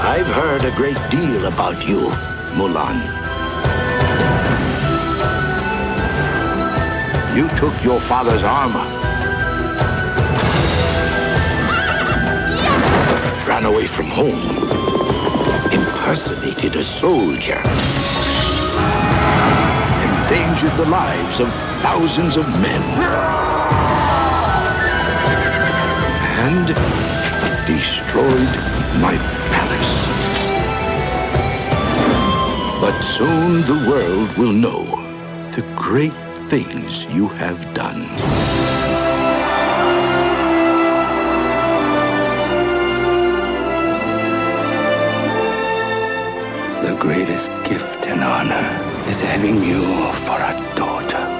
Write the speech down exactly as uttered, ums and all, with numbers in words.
I've heard a great deal about you, Mulan. You took your father's armor, ran away from home, impersonated a soldier, endangered the lives of thousands of men, and destroyed my palace. But soon the world will know the great things you have done. The greatest gift and honor is having you for a daughter.